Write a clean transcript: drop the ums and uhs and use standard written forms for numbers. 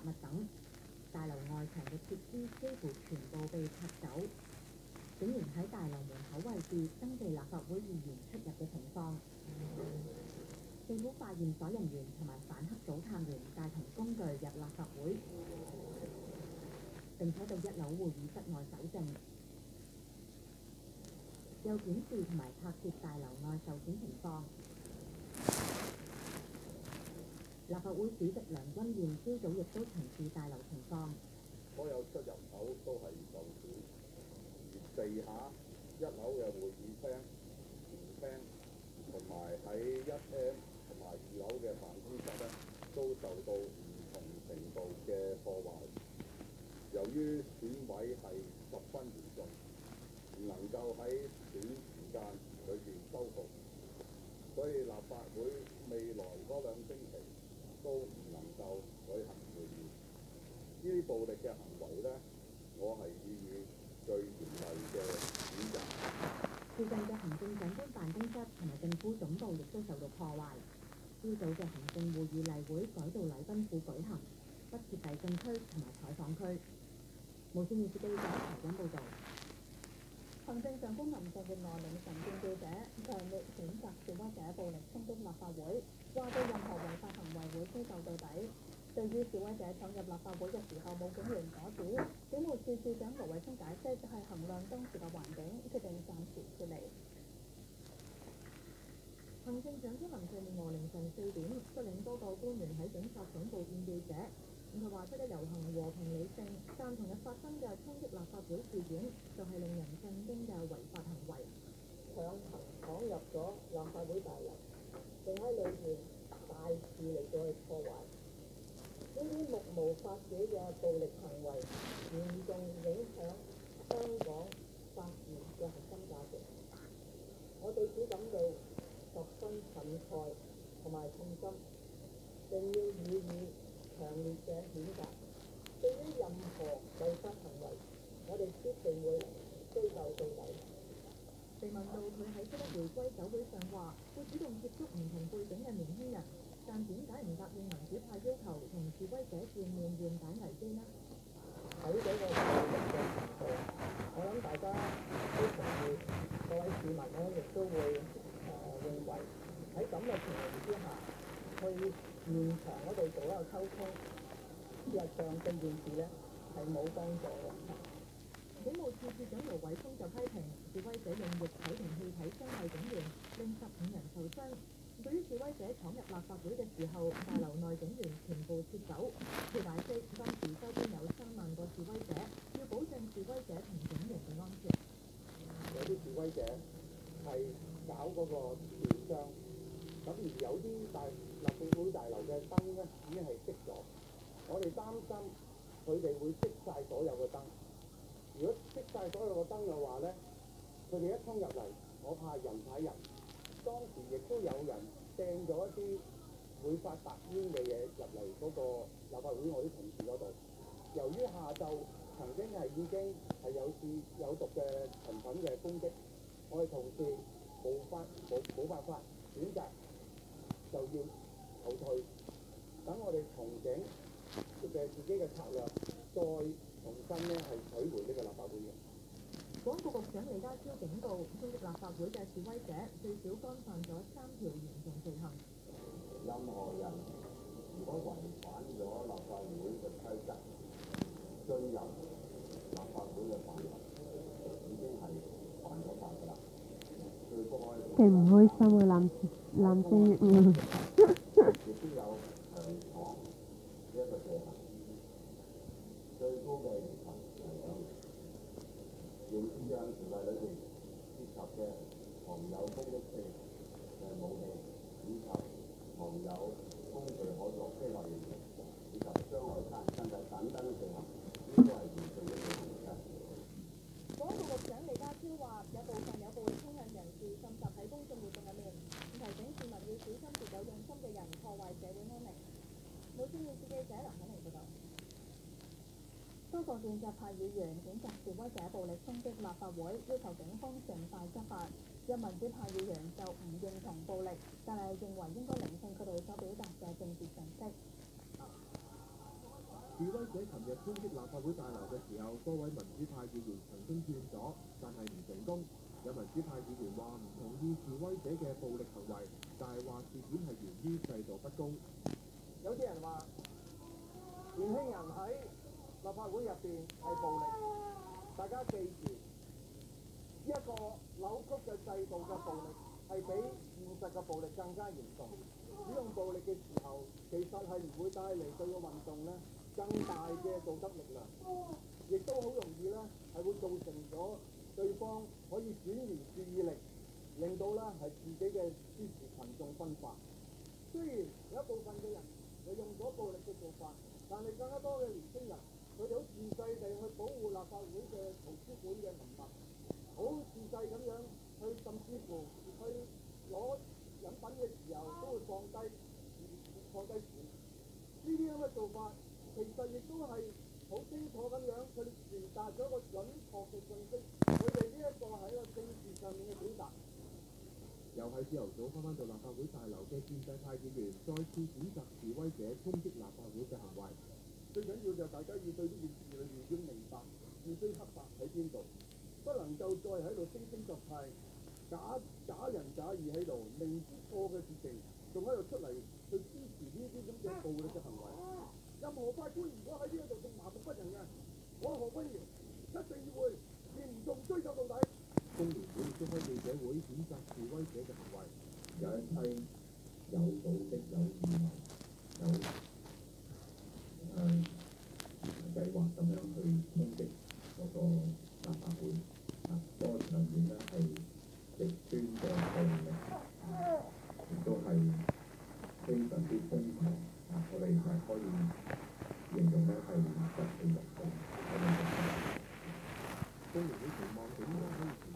物等。大樓外牆嘅設施幾乎全部被拆走，警員喺大樓門口位置登記立法會議員出入嘅情況。政府化驗所人員同埋反黑組探員帶同工具入立法會，並且到1樓會議室外搜證，又檢視同埋拍攝大樓內受損情況。立法會主席梁君彥朝早亦都巡視大樓情況。 所有出入口都係受損，而地下1樓嘅會議廳、前廳同埋喺1M 同埋2樓嘅辦公室咧，都受到唔同程度嘅破壞。由於損毀係十分嚴重，唔能夠喺短時間裏邊修復，所以立法會未來嗰2星期都唔能夠舉行會議。呢啲暴力嘅行為咧，我係予以最嚴厲嘅譴責。 附近嘅行政長官辦公室同埋政府總部亦都受到破壞。朝早嘅行政會議例會改到禮賓府舉行，不設遞進區同埋採訪區。無線電視記者陳景報導。 行政長官林鄭月娥凌晨見記者，強烈譴責示威者暴力衝擊立法會，話對任何違法行為會追究到底。對於示威者闖入立法會嘅時候冇警員阻止，警務處處長盧偉聰解釋係衡量當時嘅環境，決定暫時撤離。行政長官林鄭月娥凌晨4點率領多個官員喺警察總部見記者。佢話7·1遊行和平理性，但同日發生嘅衝擊立法會事件就係令人震驚嘅違法行為。 強行闖入咗立法會大樓，並喺裏面大肆嚟到去破壞，呢啲目無法紀嘅暴力行為，嚴重影響香港法治嘅核心價值。我對此感到十分憤慨同埋痛心，並要予以強烈嘅譴責。對於任何違法行為，我哋必定會追究到底。 被問到佢喺7·1回歸酒會上話會主動接觸唔同背景嘅年輕人，但點解唔答應民主派要求同示威者見面緩解危機呢？ 睇到個暴力嘅程度，我諗大家都同意，各位市民咧亦都會認為喺咁嘅情形之下，去現場嗰度做一個溝通，事實上對件事咧係冇幫助嘅。 警務處處長盧偉聰就批評示威者用液體同氣體傷害警員，令15人受傷。對於示威者闖入立法會嘅時候，大樓內警員全部撤走。佢解釋當時周邊有3萬個示威者，要保證示威者同警員嘅安全。 有啲示威者係搞嗰個電商，咁而有啲立法會大樓嘅燈咧已經係熄咗，我哋擔心佢哋會熄晒所有嘅燈。如果熄晒所有嘅燈嘅話咧，佢哋一衝入嚟，我怕人踩人。當時亦都有人掟咗一啲會發白煙嘅嘢入嚟嗰個立法會我啲同事嗰度。由於下晝曾經係已經係有毒嘅塵粉嘅攻擊，我哋同事冇辦法選擇就要後退，等我哋重整嘅自己嘅策略，再重新咧係取回呢個立法會嘅。 保安局局長李家超警告，衝擊立法會嘅示威者最少干犯咗3條嚴重罪行。 任何人如果違反咗立法會嘅規則，進入立法會嘅範圍，已經係犯咗法㗎啦。最高可以佢唔開心啊，藍正月娥。 亦都有強闖呢一個罪行，最高嘅刑罰係2年。刑事罪行條例裏邊涉及嘅藏有攻擊性嘅武器，以及藏有工具可作非法用途，以及傷害他人身體等等嘅罪行，呢個係嚴重嘅罪行嚟㗎。 保安局局長李家超話：有部分有暴力傾向人士滲集喺公眾活動入面，提醒市民要小心別有用心嘅人破壞社會安寧。無線電視記者梁肯妮報導。多個建制派議員譴責示威者暴力衝擊立法會，要求警方盡快執法。有民主派議員就唔認同暴力，但係認為應該聆聽佢哋所表達嘅政治訊息。 示威者琴日衝擊立法會大樓嘅時候，多位民主派議員曾經勸阻，但係唔成功。有民主派議員話唔同意示威者嘅暴力行為，但係話事件係源於制度不公。 有啲人話年輕人喺立法會入邊係暴力，大家記住，一個扭曲嘅制度嘅暴力係比現實嘅暴力更加嚴重。使用暴力嘅時候，其實係唔會帶嚟對個運動咧更大嘅道德力量，亦都好容易咧係會造成咗對方可以轉移注意力，令到咧係自己嘅支持群眾分化。雖然有一部分嘅人就用咗暴力嘅做法，但係更加多嘅年輕人，佢哋好自制地去保護立法會嘅圖書館嘅文物，好自制咁樣去，甚至乎去攞飲品嘅時候都會放低錢。呢啲咁嘅做法，其實亦都係好清楚咁樣，佢哋傳達咗一個準確嘅信息。佢哋呢一個係一個政治上面嘅表達。 又係朝頭早返到立法會大樓嘅建制派議員，再次譴責示威者衝擊立法會嘅行為。 最緊要就係大家要對呢件事裏面要明白是非黑白喺邊度，不能夠再喺度惺惺作態，假仁假義喺度，明知錯嘅事情仲喺度出嚟去支持呢啲咁嘅暴力嘅行為。任何法官如果喺呢一度仲麻木不仁嘅，我何君堯一定會嚴重追究到底。 工聯會亦都開記者會譴責示威者嘅行為， 有一批有組織、有預謀、有計劃咁樣去衝擊嗰個立法會，嗰個場面咧係極端嘅暴力，亦都係非常之瘋狂，我哋係可以形容咧係失去人性。 工聯會期望警方可以